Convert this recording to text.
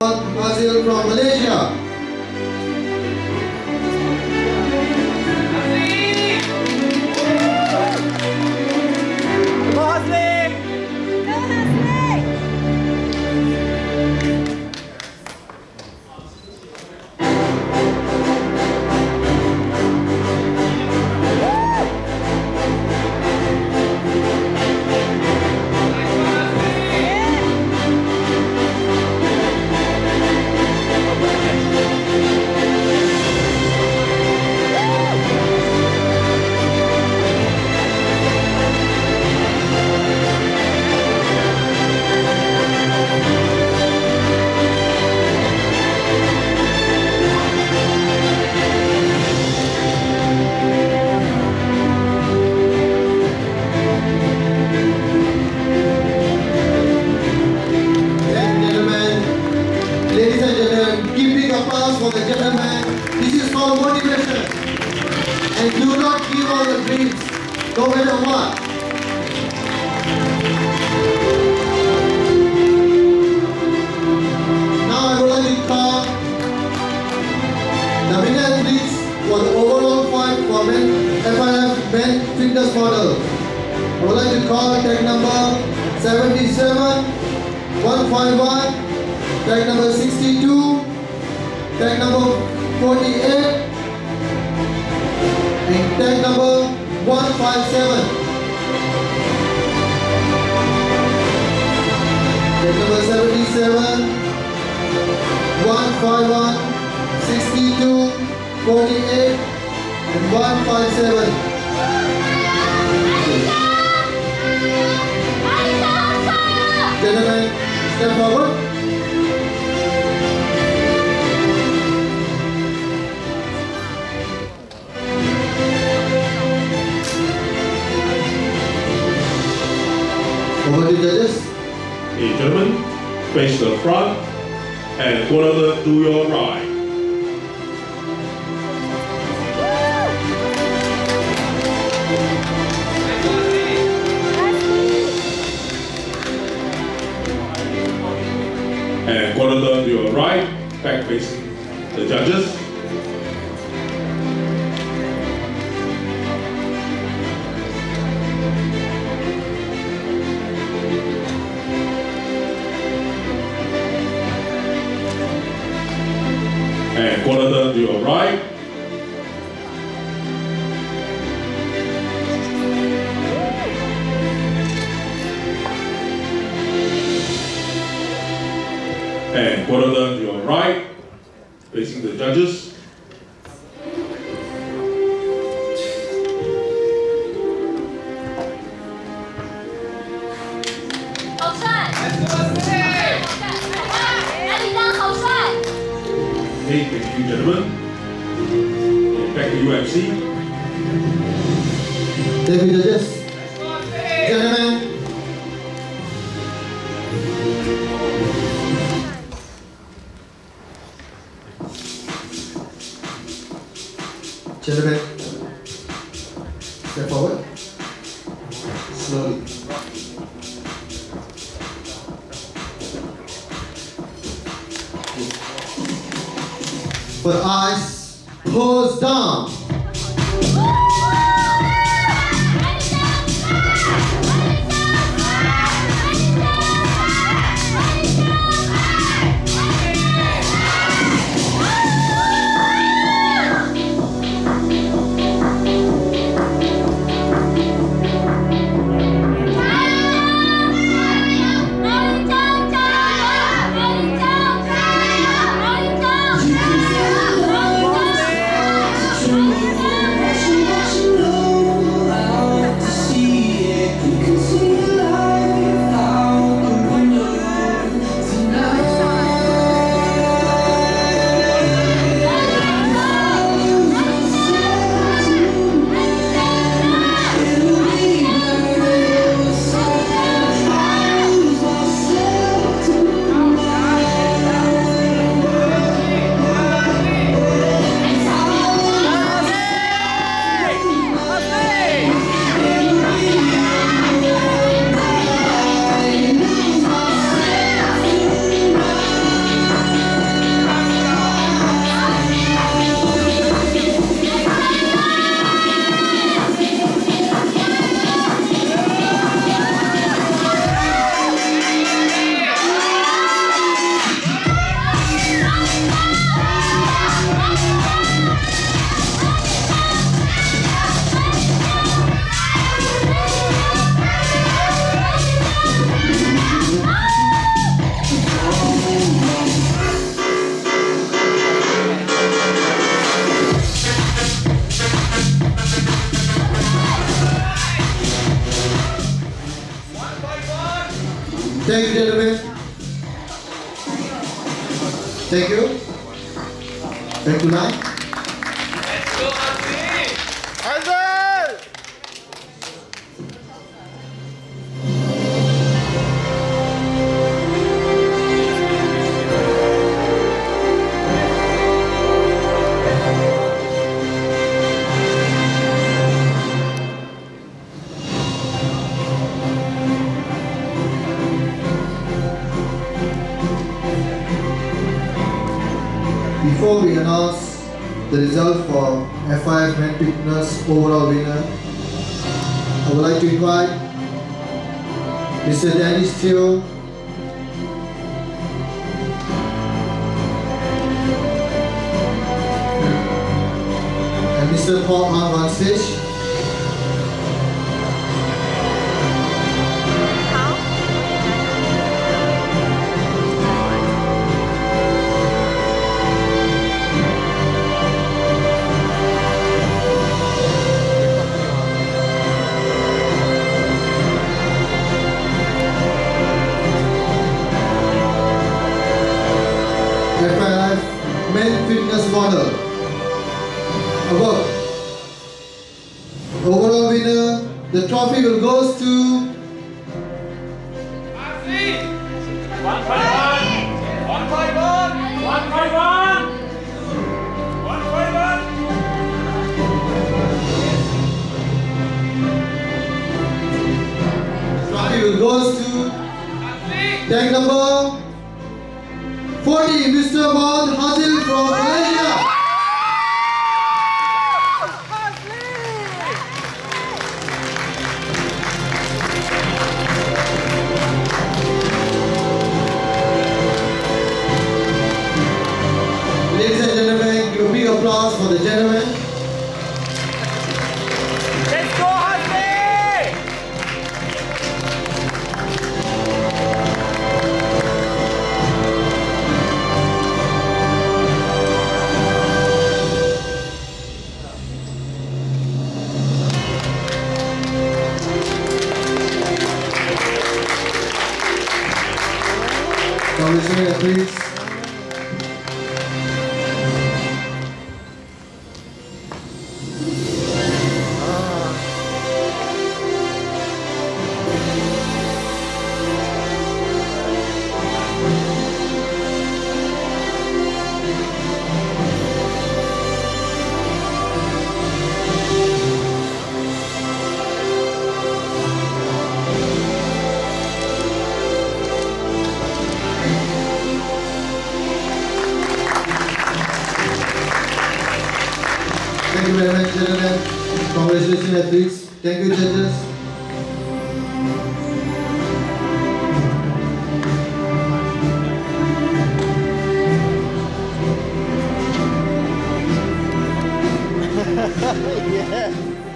Hazli from Malaysia. Face the front and quarter to your right. And quarter to your right, back facing the judges. And quarter turn to your right. And quarter turn to your right, facing the judges. Okay, thank you, gentlemen. Okay, back to UFC. Thank you, judges. Gentlemen. Gentlemen, step forward. Slowly. But eyes pose down. Thank you, gentlemen. Thank you. Thank you, Mike. Let's go, Hazli! Hazli! Before we announce the result for FIF Men Fitness overall winner, I would like to invite Mr. Dennis Theo, and Mr. Paul on stage. Men Fitness Model Award. Overall winner, the trophy will goes to Hazli! 151! 151! 151! 151! trophy will goes to Hazli! tag number 40, Mr. Mohd Hazli from Malaysia. Ladies and gentlemen, give a big applause for the gentleman. Let's go, Hazli! Congratulations, please. Thank you very much, gentlemen. Congratulations, athletes. Thank you, judges. Yeah.